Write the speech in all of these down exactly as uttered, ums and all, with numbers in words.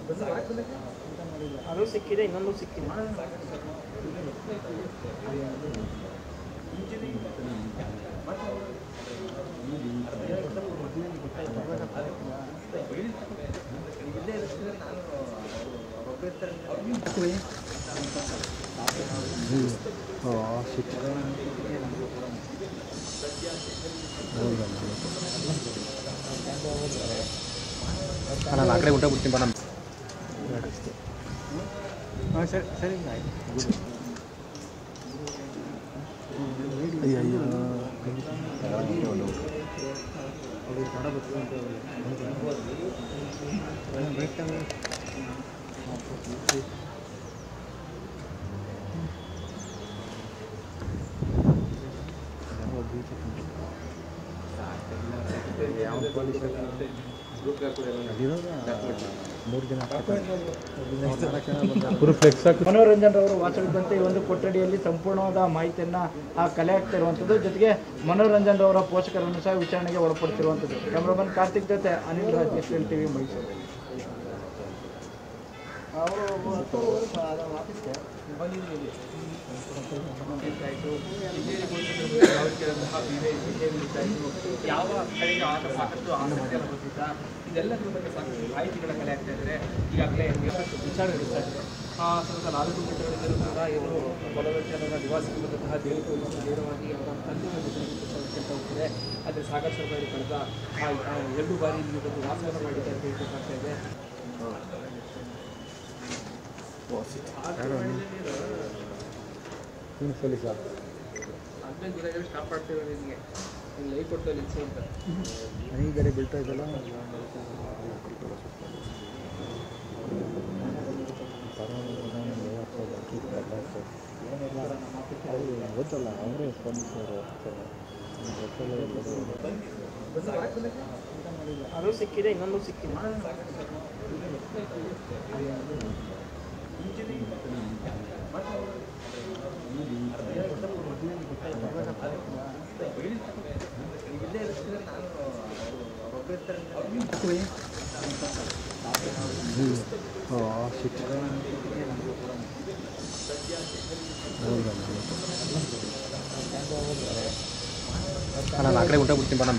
ಅದು ಸಿಕ್ಕಿದೆ, ಇನ್ನೊಂದು ಸಿಕ್ಕಿದೆ. ನಾನು ಆ ಕಡೆ ಊಟ ಬಿಡ್ತೀನಿ ಬಾ. ನಮ್ಮ ಹಾಂ ಸರಿ ಸರಿ ಆಯ್ತು. ಅಯ್ಯೋ ಅಯ್ಯೋ ಮನೋರಂಜನ್ ರವರು ವಾಸವಿದ್ದಂತೆ ಈ ಒಂದು ಕೊಠಡಿಯಲ್ಲಿ ಸಂಪೂರ್ಣವಾದ ಮಾಹಿತಿಯನ್ನು ಕಲೆ ಹಾಕ್ತಾ ಇರುವಂಥದ್ದು, ಜೊತೆಗೆ ಮನೋರಂಜನ್ ರವರ ಪೋಷಕರನ್ನು ಸಹ ವಿಚಾರಣೆಗೆ ಒಳಪಡಿಸಿರುವಂಥದ್ದು. ಕ್ಯಾಮ್ರಾಮನ್ ಕಾರ್ತಿಕ್ ಜೊತೆ Anil Raj, S L TV Mysuru. ಯಾವ ಕಡೆಗೆ ಆಗ ಸಾಕಷ್ಟು ಆಸಕ್ತಿಯನ್ನು ಹೊಂದಿದ್ದ ಇದೆಲ್ಲದರ ಬಗ್ಗೆ ಸಾಕಷ್ಟು ಮಾಹಿತಿಗಳ ಕಲೆ ಆಗ್ತಾ ಇದ್ದಾರೆ. ಈಗಾಗಲೇ ವಿಚಾರಣೆ ಸ್ವಲ್ಪ ನಾಲ್ಕು ಗಂಟೆಗಳಿಂದಲೂ ಕೂಡ ಇವರು ಮನೋರಂಜನರ ನಿವಾಸಕ್ಕೆ ಬಂದಂತಹ ದೇವರು ನೇರವಾಗಿ ಅವರ ತಂದೆಯ ಜೊತೆ ಹೋಗ್ತಿದೆ. ಆದರೆ ಸಾಗರ್ ಶರ್ಮಾ ಕಳೆದ ಎರಡು ಬಾರಿ ಇಲ್ಲಿ ಬಂದು ವಾಸವನ್ನು ಮಾಡಿದ್ದಾರೆ ಅಂತ ಹೇಳ್ಬೇಕಾಗ್ತಾ ಇದೆ. ಹದಿನೈದು ದಿನಗಳು ಸ್ಟಾಪ್ ಮಾಡ್ತೇವೆ ನಿಮಗೆ ಲೈವ್ ಕೊಡ್ತಾ ನಿಲ್ಸು ಅಂತ ಈ ಗಾಡಿ ಬೀಳ್ತಾ ಇದ್ದಲ್ಲ. ಗೊತ್ತಲ್ಲ, ಅವರೇ ಸ್ಪಂದಿಸೋರು. ಅದು ಸಿಕ್ಕಿದೆ, ಇನ್ನೊಂದು ಸಿಕ್ಕಿದೆ. ನಾನು ಆ ಕಡೆ ಊಟ ಬಿಡ್ತೀನಿ ಬಾ. ನಮ್ಮ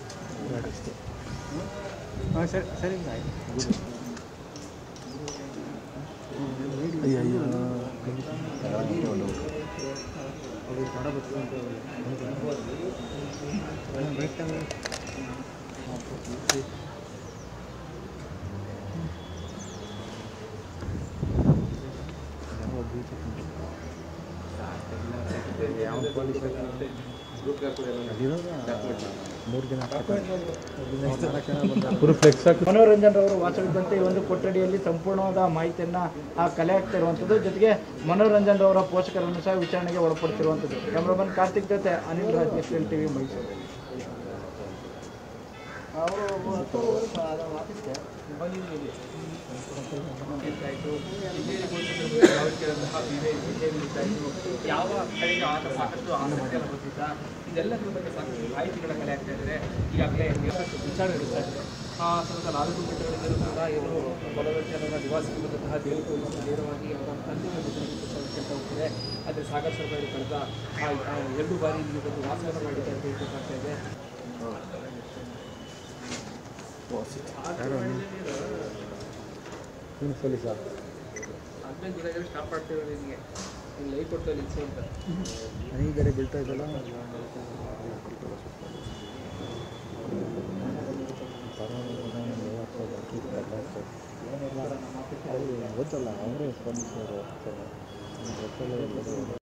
ಹಾಂ ಸರಿ ಸರಿ ಆಯ್ತು. ಅಯ್ಯೋ ಅಯ್ಯೋ ಮನೋರಂಜನ್ ರವರು ವಾಸವಿದ್ದಂತೆ ಈ ಒಂದು ಕೊಠಡಿಯಲ್ಲಿ ಸಂಪೂರ್ಣವಾದ ಮಾಹಿತಿಯನ್ನು ಕಲೆ ಹಾಕ್ತಾ ಇರುವಂಥದ್ದು, ಜೊತೆಗೆ ಮನೋರಂಜನ್ ರವರ ಪೋಷಕರನ್ನು ಸಹ ವಿಚಾರಣೆಗೆ ಒಳಪಡಿಸಿರುವಂಥದ್ದು. ಕ್ಯಾಮ್ರಾಮನ್ ಕಾರ್ತಿಕ್ ಜೊತೆ Anil Raj, S L TV Mysuru. ಯಾವ ಕಡೆಗೆ ಆಗ ಸಾಕಷ್ಟು ಆಸಕ್ತಿಯನ್ನು ಹೊಂದಿದ್ದ ಇದೆಲ್ಲದರ ಬಗ್ಗೆ ಸಾಕಷ್ಟು ಮಾಹಿತಿಗಳ ಕಲೆ ಆಗ್ತಾ ಇದ್ದಾರೆ. ಈಗಾಗಲೇ ವಿಚಾರಣೆ ನಡೆಸ್ತಾ ಇದೆ. ಸ್ವಲ್ಪ ನಾಲ್ಕು ಗಂಟೆಗಳಿಂದಲೂ ಕೂಡ ಇವರು ಮನೋರಂಜನರ ನಿವಾಸಕ್ಕೆ ಬಂದಂತಹ ದೇವರು ನೇರವಾಗಿ ಅವರ ತಂದೆಯ ಜೊತೆ ಹೋಗ್ತಿದೆ. ಆದರೆ ಸಾಗರ್ ಶರ್ಮಾ ಕಳೆದ ಎರಡು ಬಾರಿ ಇಲ್ಲಿ ಬಂದು ವಾಸವನ್ನು ಮಾಡಿದ್ದಾರೆ ಅಂತ ಹೇಳ್ಬೇಕಾಗ್ತಾ ಇದೆ. ಹದಿನೈದು ದಿನಗಳು ಸ್ಟಾಪ್ ಮಾಡ್ತೇವೆ ನಿಮಗೆ ಲೈವ್ ಕೊಡ್ತಾ ನಿಲ್ಸು ಅಂತ ಈ ಗಾಡಿ ಬೀಳ್ತಾ ಇದ್ದಲ್ಲ. ಗೊತ್ತಲ್ಲ, ಅವರೇ ಸ್ಪಂದಿಸೋರು.